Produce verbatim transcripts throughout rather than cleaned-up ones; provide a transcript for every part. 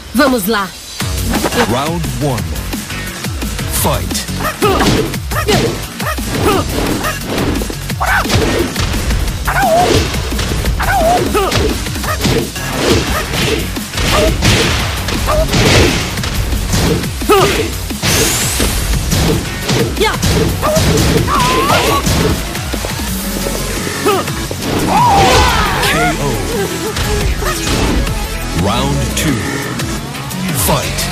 Vamos lá. Round one. Fight. Yeah. K O. Round two. Fight.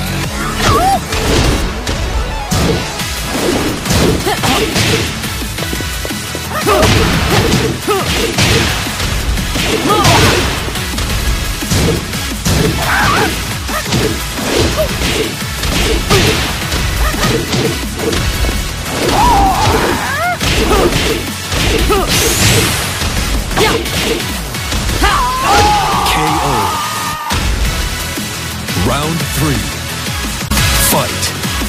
K O. Round three. Fight.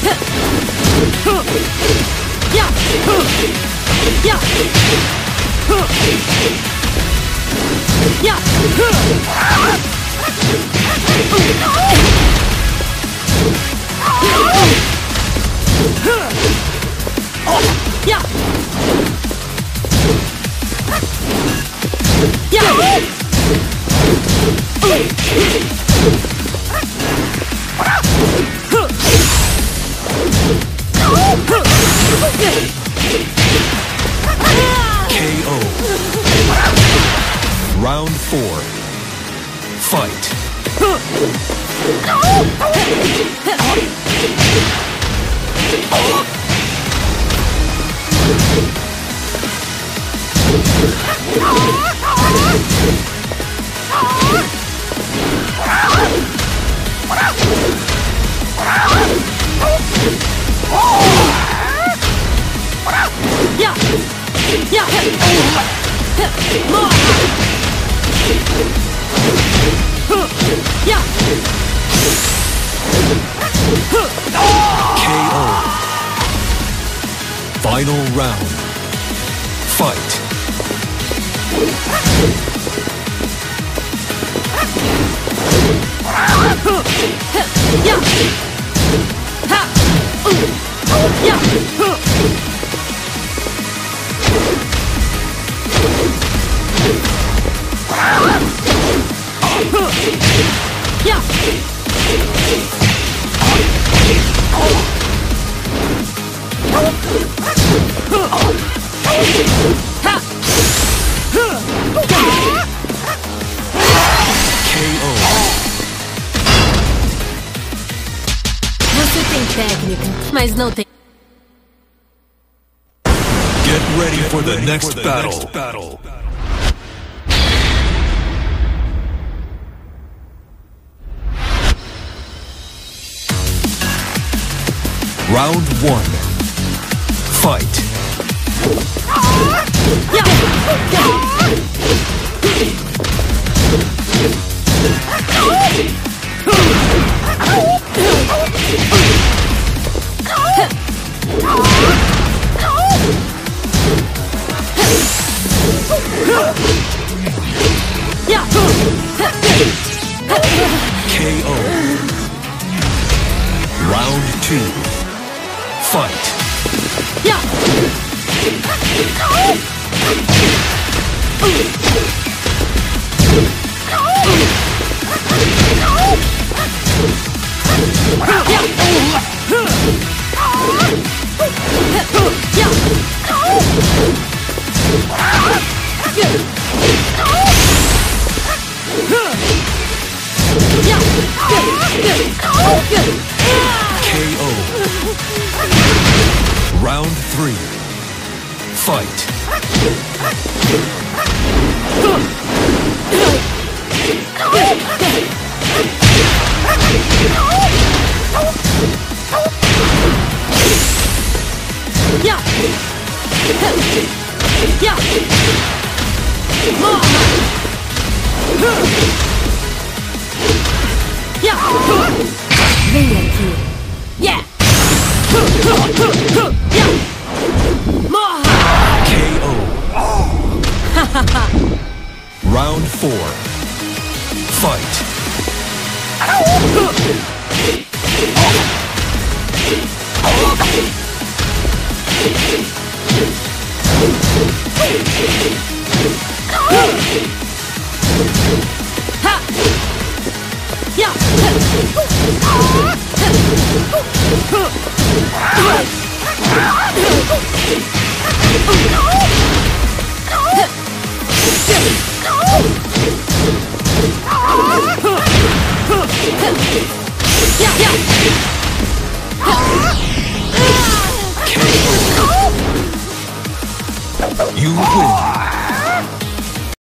K O. Round four. Fight. K O. Final round. Fight. Você tem técnica, mas não tem. Get ready for the next battle. Round one. Fight. K O. Round two. Fight. K O. Round three. Fight. Vem aqui. Yeah. Morra. K O. Round four. Fight. Yeah!